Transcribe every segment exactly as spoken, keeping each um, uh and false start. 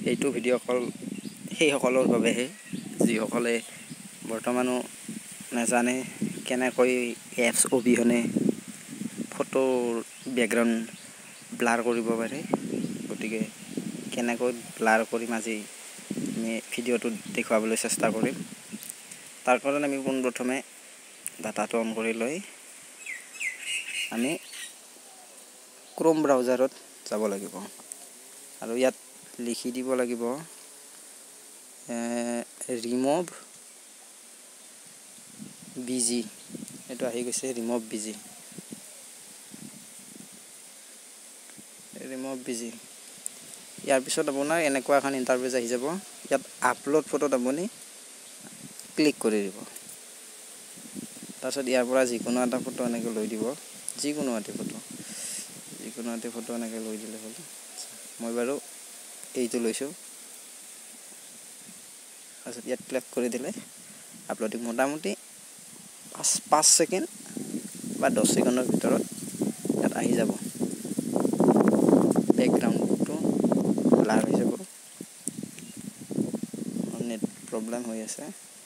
এইটো ভিডিঅ' কল সেইসকলৰ বাবেহে যিসকলে বৰ্তমানো নাজানে কেনেকৈ এপছ অবিহনে ফটোৰ বেকগ্ৰাউণ্ড ব্লাৰ কৰিব পাৰে। গতিকে কেনেকৈ ব্লাৰ কৰিম আজি আমি ভিডিঅ'টোত দেখুৱাবলৈ চেষ্টা কৰিম। তাৰ কাৰণে আমি পোনপ্ৰথমে ডাটাটো অন কৰি লৈ আমি ক্ৰোম ব্ৰাউজাৰত যাব লাগিব আৰু ইয়াত লিখি দিব লাগিব ৰিমুভ বিজি। এইটো আহি গৈছে ৰিমুভ বিজি ৰিমুভ বিজি ইয়াৰ পিছত আপোনাৰ এনেকুৱা এখন ইণ্টাৰফেচ আহি যাব। ইয়াত আপলোড ফটোত আপুনি ক্লিক কৰি দিব। তাৰপিছত ইয়াৰ পৰা যিকোনো এটা ফটো এনেকৈ লৈ দিব, যিকোনো এটা ফটো যিকোনো এটা ফটো এনেকৈ লৈ দিলে হ'ল। মই বাৰু এইটো লৈছোঁ। তাৰপিছত ইয়াত ক্লিক কৰি দিলে আপলোডিং মোটামুটি পাঁচ পাঁচ ছেকেণ্ড বা দহ ছেকেণ্ডৰ ভিতৰত ইয়াত আহি যাব। বেকগ্ৰাউণ্ডটো ব্লাৰ হৈ যাব। নেট প্ৰব্লেম হৈ আছে।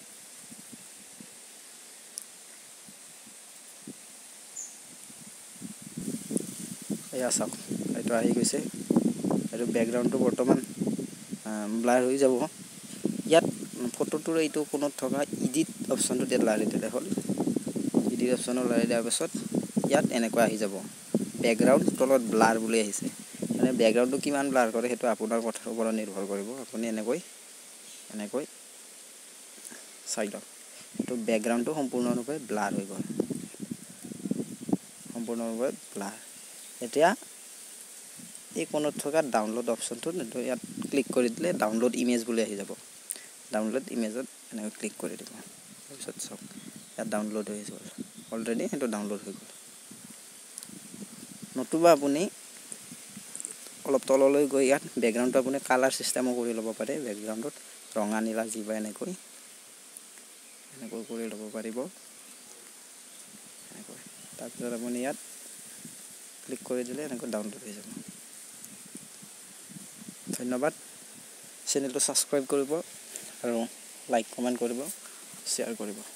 এয়া চাওক, এইটো আহি গৈছে। এইটো বেকগ্ৰাউণ্ডটো বৰ্তমান ব্লাৰ হৈ যাব। ইয়াত ফটোটোৰ এইটো কোণত থকা ইডিট অপশ্যনটোত ইয়াত লাৰি দিলে হ'ল। ইডিট অপশ্যনত লাৰি দিয়াৰ পাছত ইয়াত এনেকুৱা আহি যাব, বেকগ্ৰাউণ্ড তলত ব্লাৰ বুলি আহিছে। মানে বেকগ্ৰাউণ্ডটো কিমান ব্লাৰ কৰে সেইটো আপোনাৰ কথাৰ ওপৰত নিৰ্ভৰ কৰিব। আপুনি এনেকৈ এনেকৈ চাই লওক, এইটো বেকগ্ৰাউণ্ডটো সম্পূৰ্ণৰূপে ব্লাৰ হৈ গ'ল, সম্পূৰ্ণৰূপে ব্লাৰ। এতিয়া এই কোণত থকা ডাউনলোড অপশ্যনটোত ইয়াত ক্লিক কৰি দিলে ডাউনলোড ইমেজ বুলি আহি যাব। ডাউনলোড ইমেজত এনেকৈ ক্লিক কৰি দিব। তাৰপিছত চাওক ইয়াত ডাউনলোড হৈ গ'ল, অলৰেডি সেইটো ডাউনলোড হৈ গ'ল। নতুবা আপুনি অলপ তললৈ গৈ ইয়াত বেকগ্ৰাউণ্ডটো আপুনি কালাৰ ছিষ্টেমো কৰি ল'ব পাৰে। বেকগ্ৰাউণ্ডত ৰঙা নীলা যি বা এনেকৈ এনেকৈ কৰি ল'ব পাৰিব। এনেকৈ তাৰপিছত আপুনি ইয়াত ক্লিক কৰি দিলে এনেকৈ ডাউনলোড হৈ যাব। ধন্যবাদ। চেনেলটো ছাবস্ক্ৰাইব কৰিব আৰু লাইক কমেণ্ট কৰিব, শ্বেয়াৰ কৰিব।